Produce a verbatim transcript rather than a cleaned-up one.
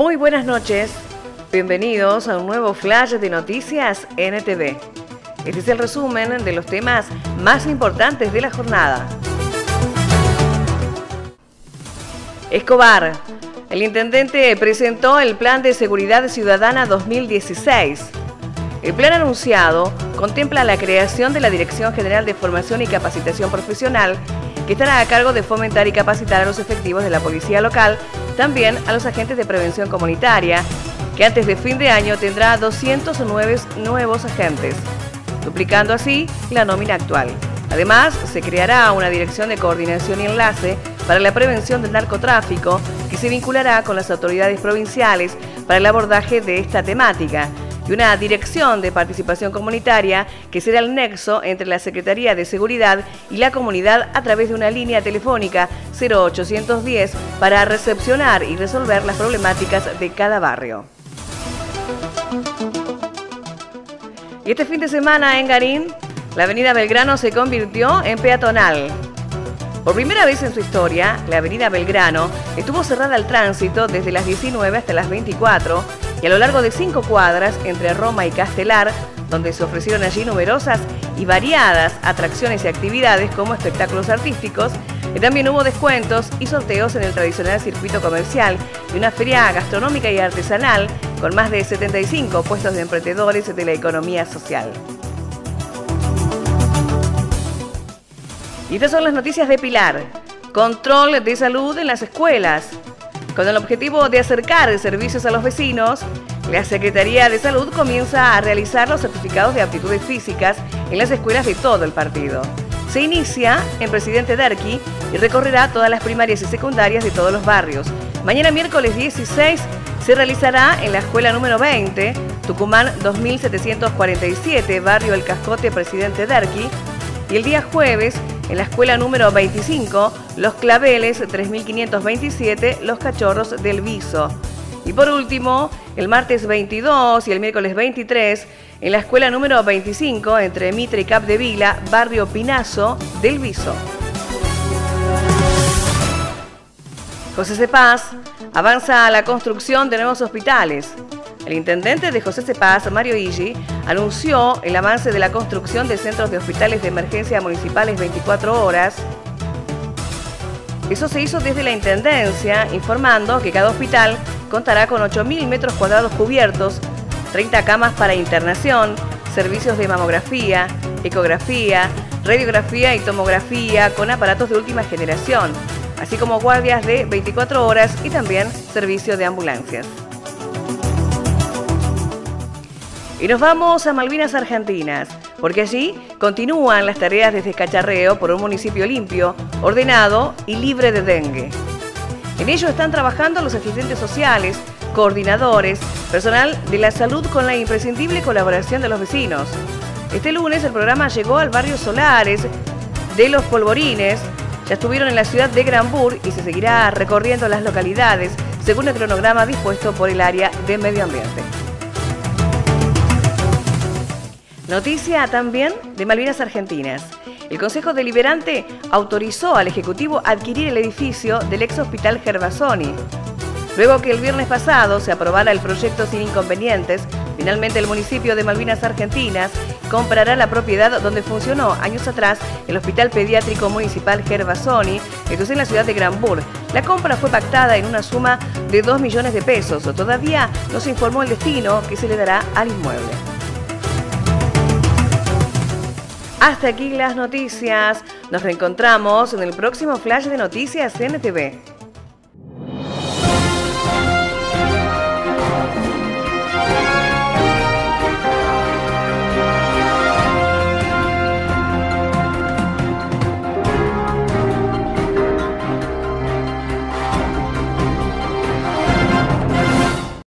Muy buenas noches, bienvenidos a un nuevo flash de noticias N T V. Este es el resumen de los temas más importantes de la jornada. Escobar. El intendente presentó el Plan de Seguridad Ciudadana dos mil dieciséis. El plan anunciado contempla la creación de la Dirección General de Formación y Capacitación Profesional, que estará a cargo de fomentar y capacitar a los efectivos de la policía local, también a los agentes de prevención comunitaria, que antes de fin de año tendrá doscientos nueve nuevos agentes, duplicando así la nómina actual. Además, se creará una dirección de coordinación y enlace para la prevención del narcotráfico, que se vinculará con las autoridades provinciales para el abordaje de esta temática, y una dirección de participación comunitaria que será el nexo entre la Secretaría de Seguridad y la comunidad a través de una línea telefónica cero ochocientos diez para recepcionar y resolver las problemáticas de cada barrio. Y este fin de semana en Garín, la avenida Belgrano se convirtió en peatonal. Por primera vez en su historia, la avenida Belgrano estuvo cerrada al tránsito desde las diecinueve hasta las veinticuatro y a lo largo de cinco cuadras entre Roma y Castelar, donde se ofrecieron allí numerosas y variadas atracciones y actividades como espectáculos artísticos, y también hubo descuentos y sorteos en el tradicional circuito comercial y una feria gastronómica y artesanal con más de setenta y cinco puestos de emprendedores de la economía social. Y estas son las noticias de Pilar. Control de salud en las escuelas. Con el objetivo de acercar servicios a los vecinos, la Secretaría de Salud comienza a realizar los certificados de aptitudes físicas en las escuelas de todo el partido. Se inicia en Presidente Derqui y recorrerá todas las primarias y secundarias de todos los barrios. Mañana miércoles dieciséis se realizará en la escuela número veinte, Tucumán dos mil setecientos cuarenta y siete, barrio El Cascote, Presidente Derqui, y el día jueves en la escuela número veinticinco, Los Claveles tres mil quinientos veintisiete, Los Cachorros del Viso. Y por último, el martes veintidós y el miércoles veintitrés, en la escuela número veinticinco, entre Mitre y Capdevila, barrio Pinazo del Viso. José Cepaz avanza a la construcción de nuevos hospitales. El intendente de José Cepaz, Mario Illi, anunció el avance de la construcción de centros de hospitales de emergencia municipales veinticuatro horas. Eso se hizo desde la intendencia, informando que cada hospital contará con ocho mil metros cuadrados cubiertos, treinta camas para internación, servicios de mamografía, ecografía, radiografía y tomografía con aparatos de última generación, así como guardias de veinticuatro horas y también servicio de ambulancias. Y nos vamos a Malvinas Argentinas, porque allí continúan las tareas de descacharreo por un municipio limpio, ordenado y libre de dengue. En ello están trabajando los asistentes sociales, coordinadores, personal de la salud con la imprescindible colaboración de los vecinos. Este lunes el programa llegó al barrio Solares de Los Polvorines, ya estuvieron en la ciudad de Granbur y se seguirá recorriendo las localidades según el cronograma dispuesto por el área de medio ambiente. Noticia también de Malvinas Argentinas. El Consejo Deliberante autorizó al Ejecutivo adquirir el edificio del ex hospital Gervasoni. Luego que el viernes pasado se aprobara el proyecto sin inconvenientes, finalmente el municipio de Malvinas Argentinas comprará la propiedad donde funcionó años atrás el Hospital Pediátrico Municipal Gervasoni, esto es en la ciudad de Granbur. La compra fue pactada en una suma de dos millones de pesos. Todavía no se informó el destino que se le dará al inmueble. Hasta aquí las noticias. Nos reencontramos en el próximo flash de noticias N T V.